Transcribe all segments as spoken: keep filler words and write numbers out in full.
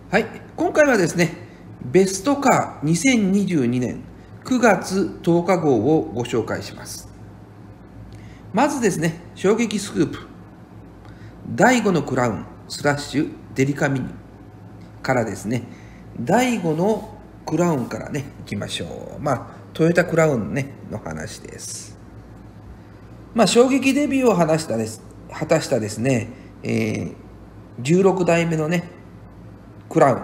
はい、今回はですね、ベストカーにせんにじゅうにねんくがつとおか号をご紹介します。まずですね、衝撃スクープ、だいごのクラウンスラッシュデリカミニからですね、だいごのクラウンからね、いきましょう。まあ、トヨタクラウン、ね、の話です。まあ、衝撃デビューを果たしたです、果たしたですね、えー、じゅうろくだいめのね、クラウン。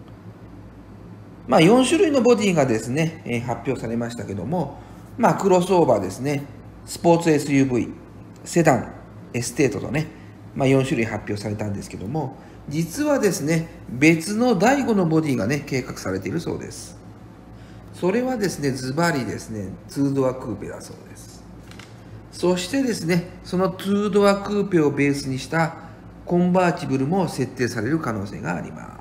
まあ、よんしゅるいのボディがですね、えー、発表されましたけども、まあ、クロスオーバーですね、スポーツ エスユーブイ、セダン、エステートとね、まあ、よんしゅるい発表されたんですけども、実はですね、別のだいごのボディがね、計画されているそうです。それはですね、ズバリですね、ツードアクーペだそうです。そしてですね、そのツードアクーペをベースにしたコンバーチブルも設定される可能性があります。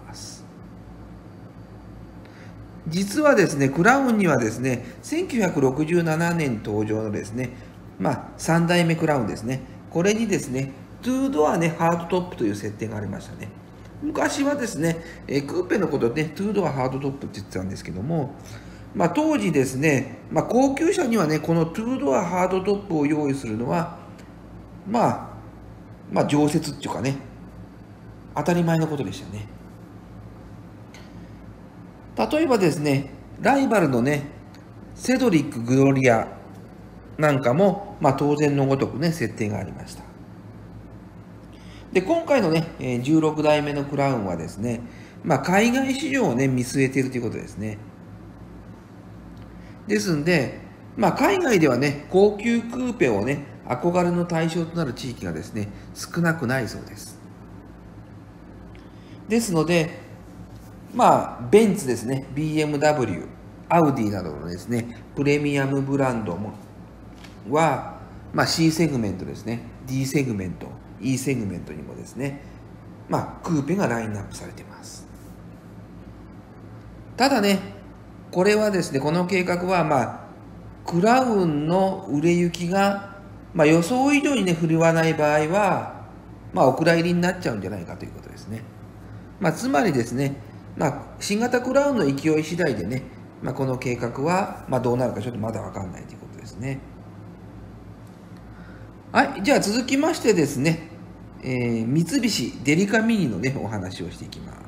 実はですね、クラウンにはですね、せんきゅうひゃくろくじゅうななねん登場のですね、まあ、さんだいめクラウンですね、これにですね、ツードアね、ハードトップという設定がありましたね。昔はですね、クーペのことで、ね、ツードアハードトップって言ってたんですけども、まあ、当時ですね、まあ、高級車にはね、このツードアハードトップを用意するのは、まあ、まあ、常設っていうかね、当たり前のことでしたね。例えばですね、ライバルのね、セドリック・グロリアなんかも、まあ、当然のごとくね、設定がありました。で、今回のね、じゅうろくだいめのクラウンはですね、まあ、海外市場をね、見据えているということですね。ですんで、まあ、海外ではね、高級クーペをね、憧れの対象となる地域がですね、少なくないそうです。ですので、まあ、ベンツですね、ビーエムダブリュー、アウディなどのですね、プレミアムブランドもは、まあ、C セグメントですね、D セグメント、E セグメントにもですね、まあ、クーペがラインナップされています。ただね、これはですね、この計画は、まあ、クラウンの売れ行きが、まあ、予想以上にね、振るわない場合は、まあ、お蔵入りになっちゃうんじゃないかということですね。まあ、つまりですね、まあ、新型クラウンの勢い次第でね、まあ、この計画は、まあ、どうなるかちょっとまだ分かんないということですね。はい、じゃあ続きましてですね、えー、三菱デリカミニのね、お話をしていきます。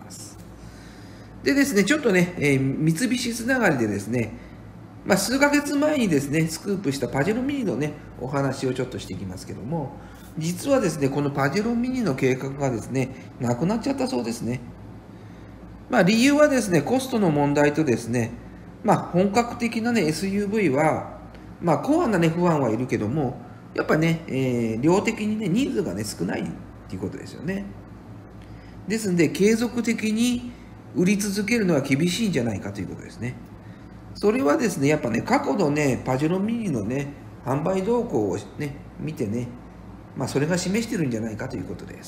でですね、ちょっとね、えー、三菱つながりでですね、まあ、数ヶ月前にですね、スクープしたパジェロミニのね、お話をちょっとしていきますけども、実はですね、このパジェロミニの計画がですね、なくなっちゃったそうですね。まあ、理由はですね、コストの問題とですね、まあ、本格的な、ね、エスユーブイ は、まあ、コアな、ね、不安はいるけども、やっぱね、えー、量的に、ね、ニーズが、ね、少ないっていうことですよね。ですので、継続的に売り続けるのは厳しいんじゃないかということですね。それはですね、やっぱね、過去のね、パジェロミニのね、販売動向をね、見てね、まあ、それが示してるんじゃないかということです。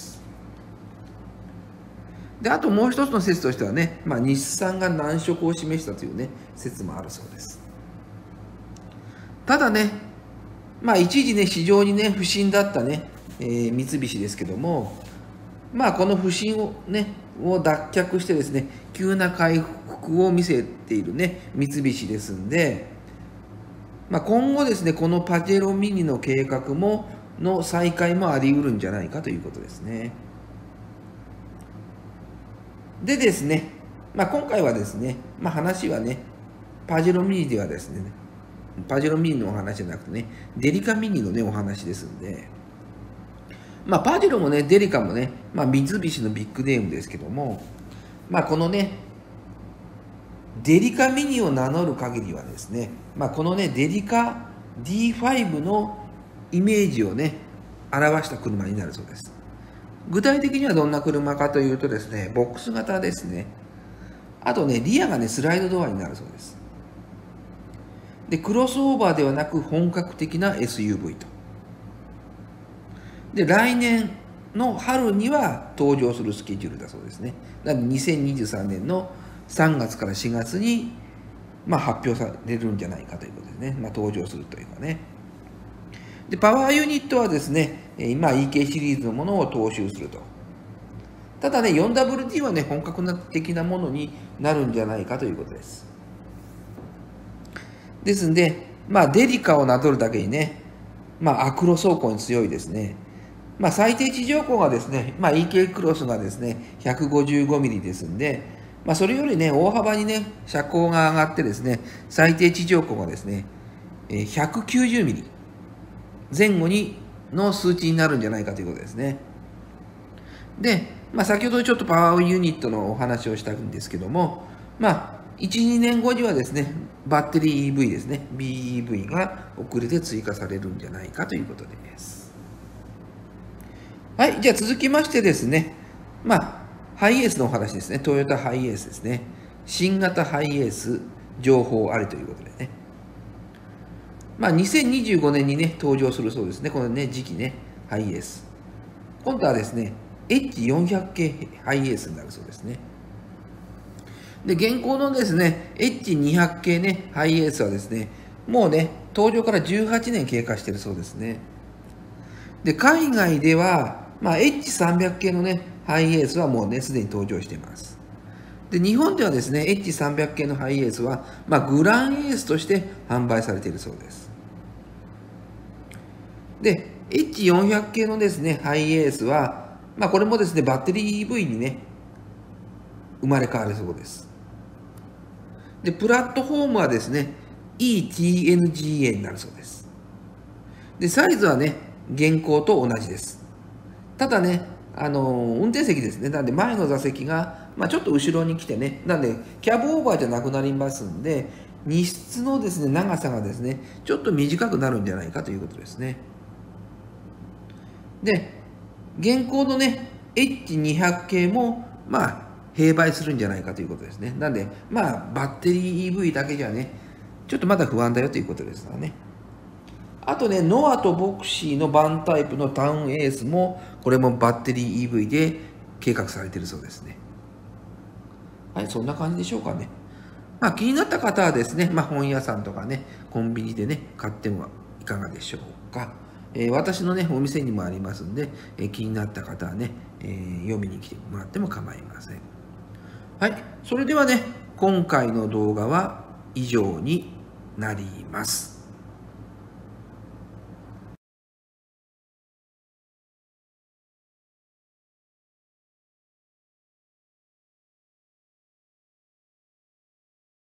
で、あともう一つの説としてはね、まあ、日産が難色を示したというね、説もあるそうです。ただね、まあ、一時ね、市場にね、不振だったね、えー、三菱ですけども、まあ、この不振をね、を脱却してですね、急な回復を見せているね、三菱ですんで、まあ、今後ですね、このパジェロミニの計画も、の再開もあり得るんじゃないかということですね。でですね、まあ、今回はですね、まあ、話はね、パジェロミニではですね、パジェロミニのお話じゃなくてね、デリカミニのね、お話ですんで、まあ、パジェロもね、デリカもね、まあ、三菱のビッグネームですけども、まあ、このね、デリカミニを名乗る限りはですね、まあ、このね、デリカ ディーファイブ のイメージをね、表した車になるそうです。具体的にはどんな車かというとですね、ボックス型ですね。あとね、リアがね、スライドドアになるそうです。で、クロスオーバーではなく本格的な エスユーブイ と。で、来年の春には登場するスケジュールだそうですね。なのでにせんにじゅうさんねんのさんがつからしがつに、まあ、発表されるんじゃないかということですね。まあ、登場するというかね。で、パワーユニットはですね、今 イーケー シリーズのものを踏襲すると。 ただね、フォーダブリューティー はね、本格的なものになるんじゃないかということです。ですんで、まあ、デリカをなぞるだけにね、まあ、アクロ走行に強いですね。まあ、最低地上高がですね、まあ、イーケー クロスがですね、ひゃくごじゅうごミリですんで、まあ、それよりね、大幅にね、車高が上がってですね、最低地上高がですね、ひゃくきゅうじゅうミリ前後にの数値になるんじゃないかということですね。で、まあ、先ほどちょっとパワーユニットのお話をしたんですけども、まあ、いち、にねんごにはですね、バッテリー イーブイ ですね、ビーイーブイ が遅れて追加されるんじゃないかということです。はい、じゃあ続きましてですね、まあ、ハイエースのお話ですね、トヨタハイエースですね、新型ハイエース情報ありということでね、まあ、にせんにじゅうごねんにね、登場するそうですね、このね、時期ね、ハイエース。今度はですね、エイチよんひゃく 系ハイエースになるそうですね。で、現行のですね、エイチにひゃく 系ね、ハイエースはですね、もうね、登場からじゅうはちねん経過しているそうですね。で、海外では、まあ、エイチさんびゃく 系のね、ハイエースはもうね、すでに登場しています。で、日本ではですね、エイチさんびゃく 系のハイエースは、まあ、グランエースとして販売されているそうです。で、エイチよんひゃく 系のですね、ハイエースは、まあ、これもですね、バッテリー イーブイ にね、生まれ変わるそうです。で、プラットフォームはですね、イーティーエヌジーエー になるそうです。で、サイズはね、現行と同じです。ただね、あの、運転席ですね。なんで前の座席が、まあ、ちょっと後ろに来てね、なんで、キャブオーバーじゃなくなりますんで、荷室のですね、長さがですね、ちょっと短くなるんじゃないかということですね。で、現行のね、エイチにひゃく 系も、まあ、併売するんじゃないかということですね。なんで、まあ、バッテリー イーブイ だけじゃね、ちょっとまだ不安だよということですからね。あとね、ノアとボクシーのバンタイプのタウンエースも、これもバッテリー イーブイ で計画されているそうですね。はい、そんな感じでしょうかね。まあ、気になった方はですね、まあ、本屋さんとかね、コンビニでね、買ってはいかがでしょうか。えー、私のね、お店にもありますんで、えー、気になった方はね、えー、読みに来てもらっても構いません。はい、それではね、今回の動画は以上になります。